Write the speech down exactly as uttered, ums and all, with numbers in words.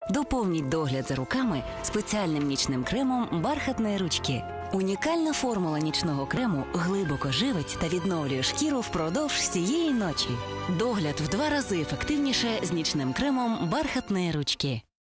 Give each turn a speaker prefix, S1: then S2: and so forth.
S1: Доповніть догляд за руками спеціальним нічним кремом бархатної ручки. Унікальна формула нічного крему глибоко живить та відновлює шкіру впродовж всієї ночі. Догляд в два рази ефективніше з нічним кремом бархатної ручки.